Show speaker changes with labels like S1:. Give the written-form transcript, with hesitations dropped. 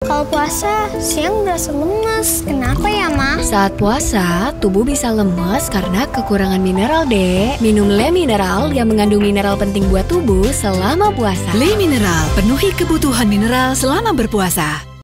S1: Kalau puasa, siang berasa lemes. Kenapa ya, Ma?
S2: Saat puasa, tubuh bisa lemes karena kekurangan mineral, Dek. Minum Le Mineral yang mengandung mineral penting buat tubuh selama puasa.
S3: Le Mineral, penuhi kebutuhan mineral selama berpuasa.